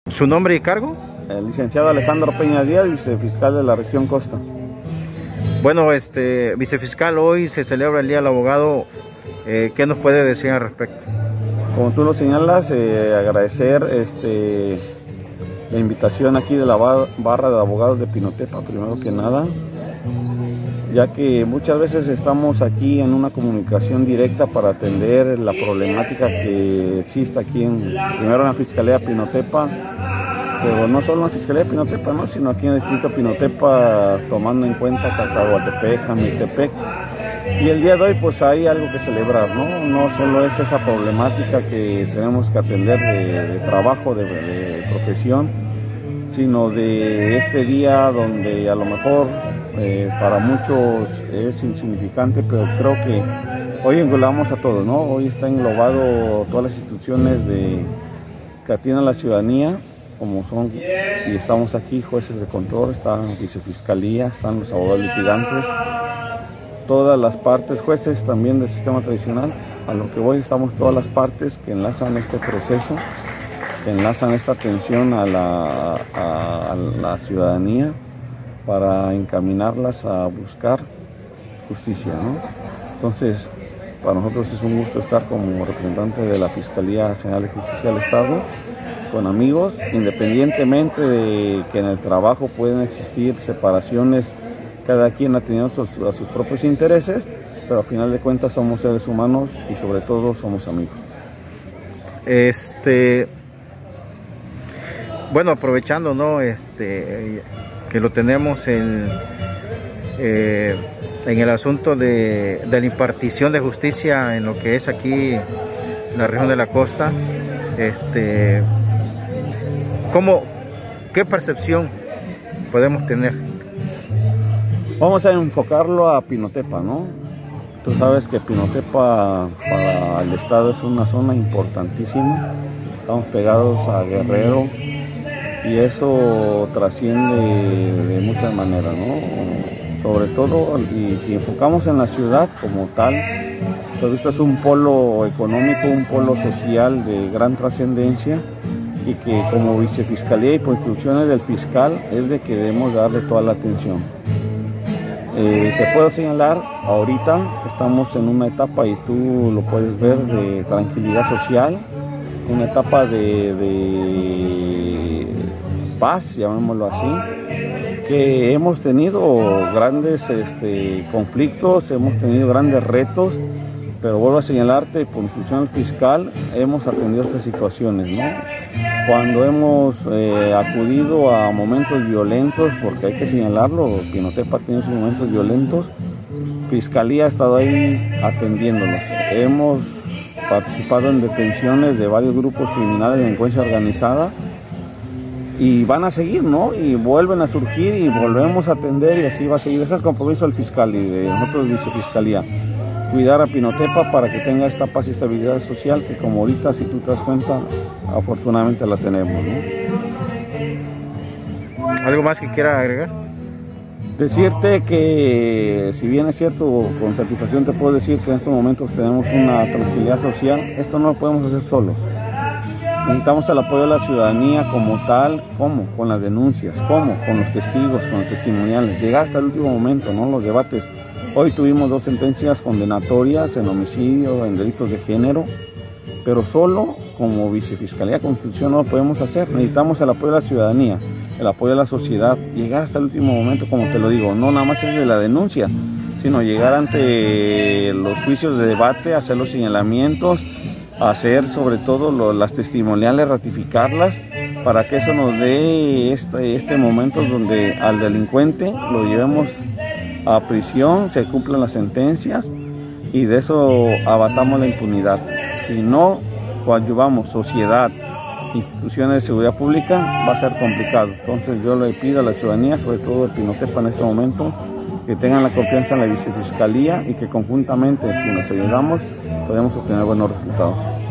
¿Su nombre y cargo? El licenciado Alejandro Peña Díaz, vicefiscal de la región Costa. Bueno, vicefiscal, hoy se celebra el Día del Abogado. ¿Qué nos puede decir al respecto? Como tú lo señalas, agradecer la invitación aquí de la barra de abogados de Pinotepa, primero que nada, ya que muchas veces estamos aquí en una comunicación directa para atender la problemática que existe aquí primero en la Fiscalía de Pinotepa, pero no solo en la Fiscalía de Pinotepa, ¿no?, sino aquí en el distrito de Pinotepa, tomando en cuenta Cacahuatepec, Jamiltepec. Y el día de hoy pues hay algo que celebrar, ¿no? No solo es esa problemática que tenemos que atender de trabajo, de profesión, sino de este día donde a lo mejor para muchos es insignificante, pero creo que hoy englobamos a todos, ¿no? Hoy está englobado todas las instituciones que atienden a la ciudadanía, como son, y estamos aquí, jueces de control, está la vicefiscalía, están los abogados litigantes, todas las partes, jueces también del sistema tradicional. A lo que voy, estamos todas las partes que enlazan este proceso, que enlazan esta atención a la ciudadanía para encaminarlas a buscar justicia, ¿no? Entonces, para nosotros es un gusto estar como representante de la Fiscalía General de Justicia del Estado, con amigos, independientemente de que en el trabajo pueden existir separaciones, cada quien atendiendo a sus propios intereses, pero a final de cuentas somos seres humanos y sobre todo somos amigos. Bueno, aprovechando, ¿no?, que lo tenemos en el asunto de la impartición de justicia en lo que es aquí en la región de la costa, ¿qué percepción podemos tener? Vamos a enfocarlo a Pinotepa, ¿no? Tú sabes que Pinotepa para el estado es una zona importantísima. Estamos pegados a Guerrero y eso trasciende de muchas maneras, ¿no? Sobre todo, y si enfocamos en la ciudad como tal, pues esto es un polo económico, un polo social de gran trascendencia, y que como vicefiscalía y por instrucciones del fiscal es de que debemos darle toda la atención. Te puedo señalar, ahorita estamos en una etapa, y tú lo puedes ver, de tranquilidad social, una etapa de paz, llamémoslo así, que hemos tenido grandes conflictos, hemos tenido grandes retos, pero vuelvo a señalarte, por instrucción del fiscal, hemos atendido estas situaciones, ¿no? Cuando hemos acudido a momentos violentos, porque hay que señalarlo, Pinotepa tiene sus momentos violentos, Fiscalía ha estado ahí atendiéndolos. Hemos participado en detenciones de varios grupos criminales de delincuencia organizada y van a seguir, ¿no? Y vuelven a surgir y volvemos a atender, y así va a seguir. Ese es el compromiso del fiscal y de nosotros, vicefiscalía. Cuidar a Pinotepa para que tenga esta paz y estabilidad social que, como ahorita, si tú te das cuenta, afortunadamente la tenemos, ¿no? ¿Algo más que quiera agregar? Decirte que, si bien es cierto, con satisfacción te puedo decir que en estos momentos tenemos una tranquilidad social, esto no lo podemos hacer solos. Necesitamos el apoyo de la ciudadanía como tal. ¿Cómo? Con las denuncias. ¿Cómo? Con los testigos, con los testimoniales. Llegar hasta el último momento, ¿no? Los debates. Hoy tuvimos 2 sentencias condenatorias en homicidio, en delitos de género, pero solo como vicefiscalía de Constitución no lo podemos hacer. Necesitamos el apoyo de la ciudadanía, el apoyo de la sociedad, llegar hasta el último momento, como te lo digo, no nada más es de la denuncia, sino llegar ante los juicios de debate, hacer los señalamientos, hacer sobre todo las testimoniales, ratificarlas, para que eso nos dé este momento donde al delincuente lo llevemos a prisión, se cumplan las sentencias y de eso abatamos la impunidad. Si no coadyuvamos sociedad, instituciones de seguridad pública, va a ser complicado. Entonces yo le pido a la ciudadanía, sobre todo de Pinotepa en este momento, que tengan la confianza en la vicefiscalía y que conjuntamente, si nos ayudamos, podemos obtener buenos resultados.